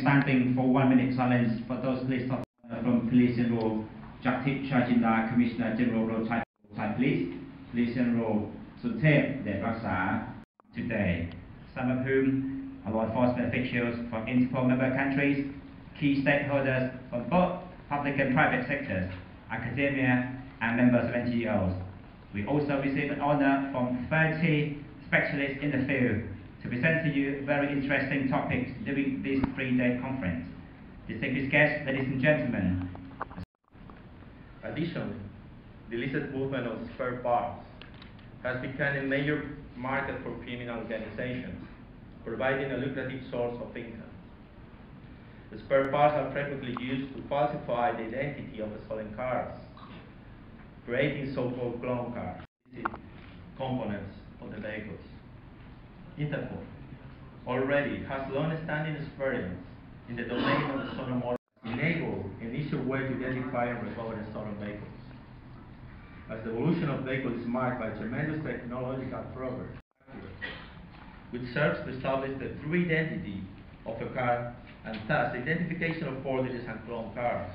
standing for 1 minute silence for those list of from Police General Jakthip Chajinda, Commissioner General Road Thai Police, Police General Suthep Raksa today. Some of whom are law enforcement officials from Interpol member countries, key stakeholders from both public and private sectors, academia and members of NGOs. We also received an honor from 30 specialists in the field to present to you very interesting topics during this 3-day conference. Distinguished guests, ladies and gentlemen. Additionally, the illicit movement of spare parts has become a major market for criminal organizations, providing a lucrative source of income. The spare parts are frequently used to falsify the identity of the stolen cars, creating so-called clone cars, components of the vehicles. Interpol already has long-standing experience in the domain of the stolen motor, enable an easier way to identify and recover stolen vehicles. As the evolution of vehicles is marked by tremendous technological progress, which serves to establish the true identity of a car and thus the identification of forgeries and clone cars.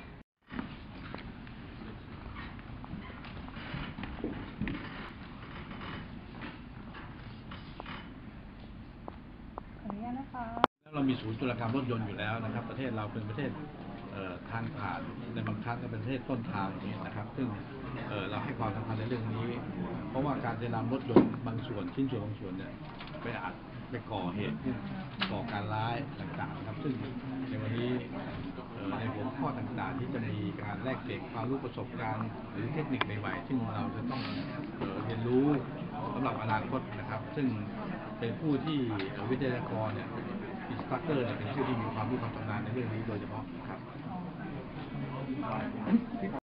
เรามีศูนย์ตุลากรรมรถยนต์อยู่แล้วนะครับประเทศเราเป็นประเทศทางผ่านในบางครั้งก็เป็นประเทศต้นทางอย่างนี้นะครับซึ่งเราให้ความสำคัญในเรื่องนี้เพราะว่าการจะนำรถยนต์บางส่วนชิ้นส่วนบางส่วนเนี่ยไปก่อเหตุก่อการร้ายต่างๆครับซึ่งในวันนี้ในหัวข้อต่างๆที่จะมีการแลกเปลี่ยนความรู้ประสบการณ์หรือเทคนิคใหม่ๆซึ่งเราจะต้องเรียนรู้สำหรับอนาคตนะครับซึ่งเป็นผู้ที่วิทยากรเนี่ยอินสตรัคเตอร์เนี่ยเป็นผู้ที่มีความรู้ความชำนาญในเรื่องนี้โดยเฉพาะครับ